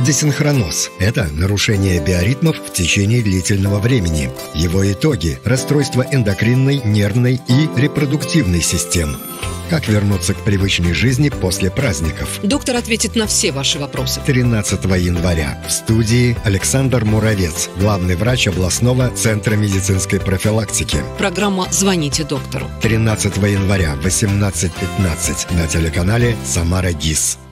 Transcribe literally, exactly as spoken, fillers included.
Десинхроноз – это нарушение биоритмов в течение длительного времени. Его итоги – расстройство эндокринной, нервной и репродуктивной систем. Как вернуться к привычной жизни после праздников? Доктор ответит на все ваши вопросы. тринадцатого января в студии Александр Муравец, главный врач областного центра медицинской профилактики. Программа «Звоните доктору». тринадцатого января в восемнадцать пятнадцать на телеканале «Самара ГИС».